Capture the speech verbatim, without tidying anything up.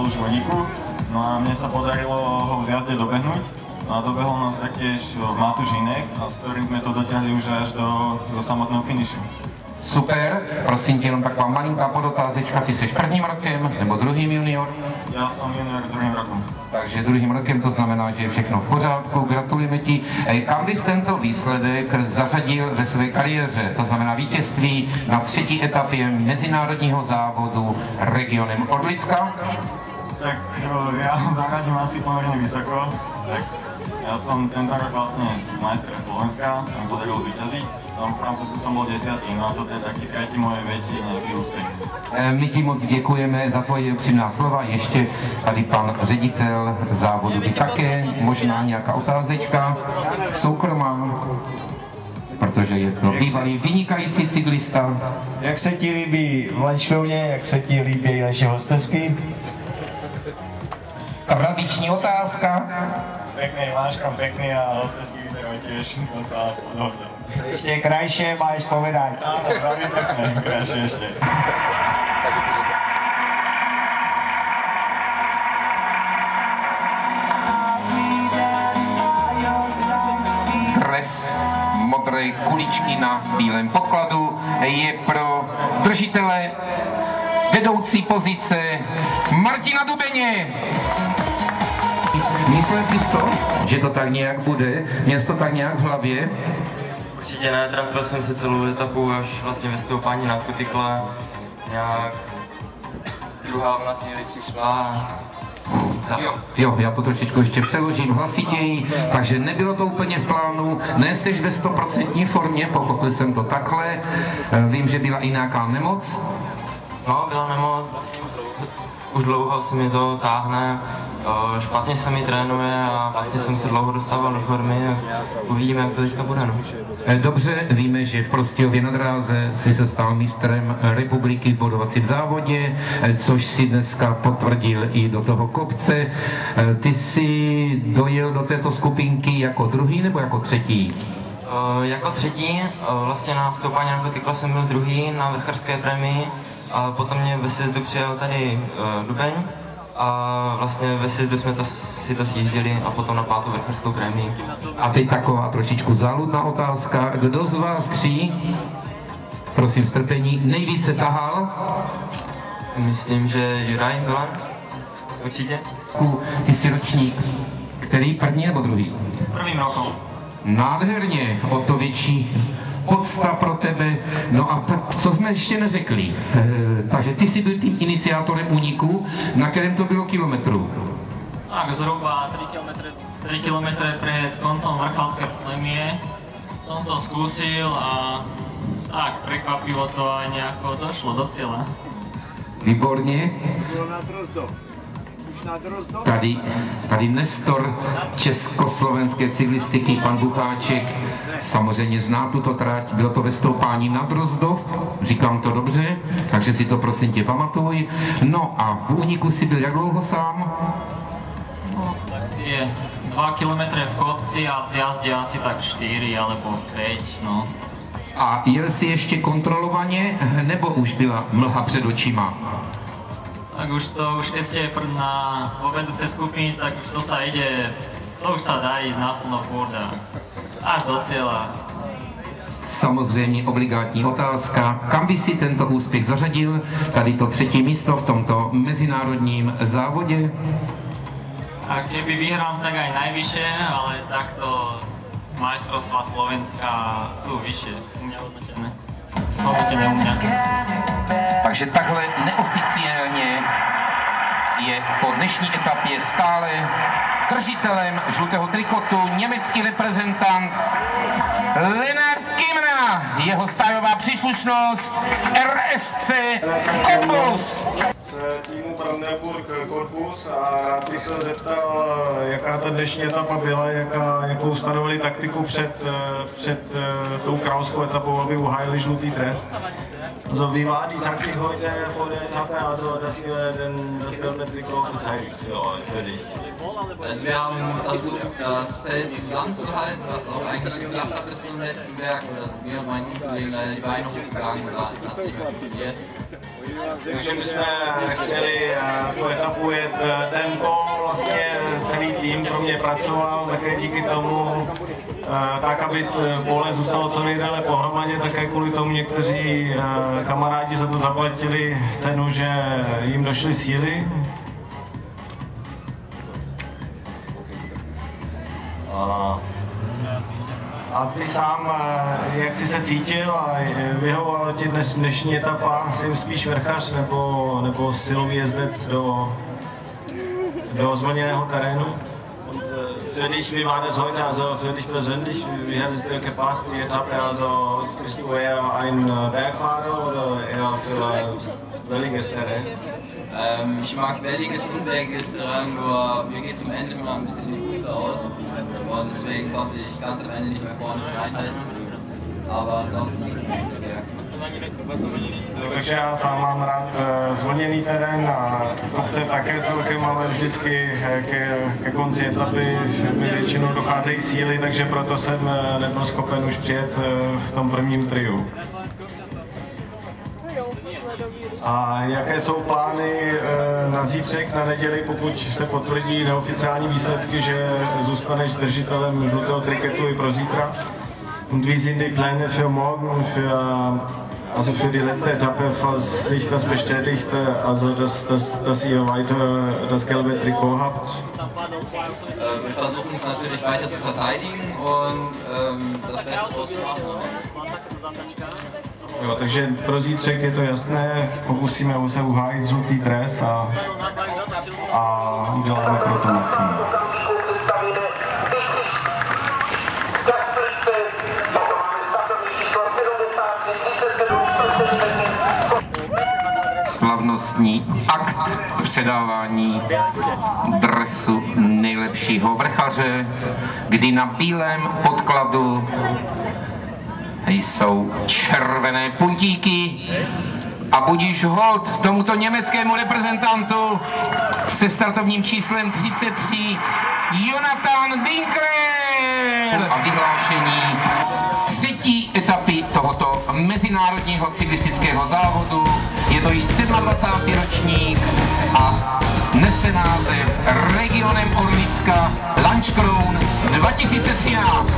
už v vodíku. No a mne sa podarilo ho v zjazde dobehnúť. No a dobehol nás taktiež Matúš Hinek, a s ktorým sme to dotiahli už až do, do samotného finišu. Super, prosím tě, jenom taková malinká podotázečka, ty jsi prvním rokem nebo druhým junior? Já jsem junior druhým rokem. Takže druhým rokem to znamená, že je všechno v pořádku, gratulujeme ti. Kam bys tento výsledek zařadil ve své kariéře? To znamená vítězství na třetí etapě mezinárodního závodu regionem Orlicka? Tak já zaradím asi poměrně vysoko. Tak já jsem tento rok vlastně majster Slovenska, jsem podaril zvítězit. Tam v Francúzsku som bol desiatý, no a to je taký tretí môj väčší nejaký úspech. My ti moc děkujeme za tvoje upřímná slova. Ještě tady pan ředitel závodu by také, možná nějaká otázečka soukromá, protože je to bývalý vynikající cyklista. Jak se ti líbí v lančkovně, jak se ti líbí naše hostesky? Tradiční otázka. Pekný láškam, pekný a hostesky vyzerajú tiež docela podobne. Ještě krajší máš povedať. Áno, veľmi pekné, krajšie ešte. Dres modré kuličky na bílém podkladu je pro držitele vedoucí pozice Martina Dubeně. Myslel jsi to, že to tak nějak bude? Měl jsi to tak nějak v hlavě? Určitě ne, trafil jsem se celou etapu až vlastně ve stoupání na kutikle. Nějak druhá vlna síly přišla. Jo, jo, já to trošičku ještě přeložím hlasitěji, takže nebylo to úplně v plánu, nejseš ve stoprocentní formě, pochopil jsem to takhle, vím, že byla i nějaká nemoc. No, byla nemoc, vlastně už dlouho se mi to táhne, špatně se mi trénuje a vlastně jsem se dlouho dostával do formy a uvidíme, jak to teďka bude. No. Dobře, víme, že v Prostějově na dráze jsi se stal mistrem republiky v bodovacím závodě, což si dneska potvrdil i do toho kopce. Ty jsi dojel do této skupinky jako druhý nebo jako třetí? Uh, jako třetí, uh, vlastně na vstoupání na kutikle jsem byl druhý na vrcharské prémii a potom mě ve sjezdu přijel tady uh, Dubeň a vlastně ve sjezdu jsme to, si to sjížděli a potom na pátou vrcharskou prémii. A teď taková trošičku záludná otázka. Kdo z vás tří, prosím strpení, nejvíce tahal? Myslím, že Juraj Milan, určitě. Ty jsi ročník, který, první nebo druhý? Prvým rokom. Nádherně, o to větší podsta pro tebe. No a tak, co jsme ještě neřekli? E, takže ty jsi byl tím iniciátorem úniku, na kterém to bylo kilometru? Tak, zhruba tri kilometre pred koncom vrchalskej prémie som to skúsil a tak, prekvapivo to aj nejako došlo do cieľa. Výborně. Tady, tady Nestor československé cyklistiky, pan Bucháček, samozřejmě zná tuto trať, bylo to ve stoupání na Drozdov, říkám to dobře, takže si to prosím tě pamatuj. No a v úniku si byl jak dlouho sám? No, tak je dva kilometre v kopci a v zjazde asi tak štyri alebo päť, no. A jel si ještě kontrolovaně, nebo už byla mlha před očima? Tak už to, už keď ste na vo vedúcej skupiny, tak už to sa ide, to už sa dá ísť naplno furt a až do cieľa. Samozřejmě obligátní otázka. Kam by si tento úspěch zařadil? Tady to třetí místo v tomto mezinárodním závodě? A keby vyhrám, tak aj najvyššie, ale takto majstrovstvá Slovenska sú vyššie u mňa hodnotené. Hodnotené u mňa. Takže takhle neoficiálně je po dnešní etapě stále držitelem žlutého trikotu německý reprezentant Lennart Kämna, jeho stájová příslušnost R S C Cottbus. Z týmu Brandenburg Cottbus a rád bych se zeptal, jaká ta dnešní etapa byla, jaká, jakou stanovili taktiku před, před tou královskou etapou, aby uhájili žlutý dres. Also wie war die Taktik heute vor der Etappe, also dass ihr denn das gelbe Trikot verteidigt für euch, für dich? Also wir haben versucht, das Feld zusammenzuhalten, was auch eigentlich geklappt hat bis zum letzten Berg. Oder sind wir und mein Teamkollegen leider die Beine hochgegangen und da hat das nicht mehr funktioniert. Takže my jsme chtěli tu etapu jet tempo, vlastně celý tým pro mě pracoval také díky tomu, tak aby pole zůstalo co nejdéle pohromadě, také kvůli tomu někteří kamarádi za to zaplatili cenu, že jim došly síly. A ty sám, jak jsi se cítil a vyhovovala ti dnes, dnešní etapa, jsi spíš vrchař nebo, nebo silový jezdec do, do zvlněného terénu? Für dich, wie war das heute, also für dich persönlich, wie hat es dir gepasst, die Etappe, also bist du eher ein Bergfahrer oder eher für welliges Terrain? Ähm, ich mag welliges und bergiges Terrain, nur mir geht zum Ende immer ein bisschen die Puste aus und deswegen konnte ich ganz am Ende nicht mehr vorne reinhalten, aber ansonsten ja. Takže já sám mám rád zvlněný terén a kopce také celkem, ale vždycky ke, ke konci etapy mi většinou docházejí síly, takže proto jsem nebyl schopen už přijet v tom prvním triu. A jaké jsou plány na zítřek, na neděli, pokud se potvrdí neoficiální výsledky, že zůstaneš držitelem žlutého triketu i pro zítra? Und wie sind die Pläne für morgen, für, also für die letzte Etappe, falls sich das bestätigt, also dass, dass, dass ihr weiter das gelbe Trikot habt? Wir versuchen es natürlich weiter zu verteidigen und ähm, das Beste auszumachen. Jo, takže pro zítřek je to jasné, pokusíme se uhájit žlutý dres a, a uděláme pro to maximum. Slavnostní akt předávání dresu nejlepšího vrchaře, kdy na bílém podkladu jsou červené puntíky a budíš hold tomuto německému reprezentantu se startovním číslem třicet tři Jonathan Dinkler a vyhlášení třetí etapy tohoto mezinárodního cyklistického závodu. Je to již dvacátý sedmý ročník a nese název Regionem Orlicka Lanškroun dva tisíce třináct.